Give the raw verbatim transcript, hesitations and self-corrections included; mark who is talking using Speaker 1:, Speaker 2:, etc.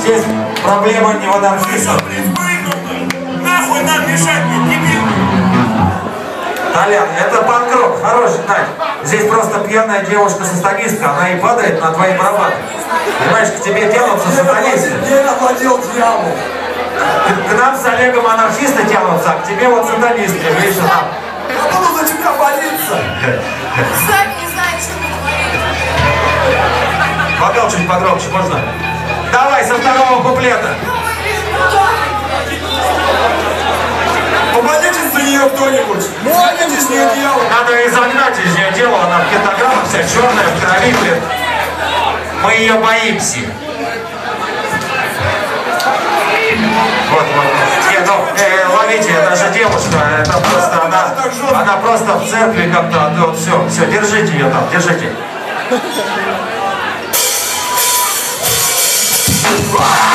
Speaker 1: Здесь проблема не в анархистах.
Speaker 2: Нахуй нам мешать, дебил!
Speaker 1: Толян, это панк-рок, хороший, Надь. Здесь просто пьяная девушка-сатанистка, она и падает на твои барабаны. Понимаешь, к тебе тянутся сатанисты.
Speaker 3: Я наплодил дьявол.
Speaker 1: К, к нам с Олегом анархисты тянутся, а к тебе вот сатанисты. Видишь, там.
Speaker 3: Я буду за тебя молиться.
Speaker 4: Сами не знаете, что вы говорите.
Speaker 1: Вокал чуть погромче, можно? Давай, со второго куплета.
Speaker 3: Помолитесь за нее кто-нибудь. Молитесь, не дьявол.
Speaker 1: Надо изогнать из нее дело, она в пентаграммах вся черная, в крови, блин. Мы ее боимся. Вот, вот. Не, ну, э, ловите, это же девушка, это просто она, она просто в церкви как-то, ну, вот, все, все, держите ее там, держите.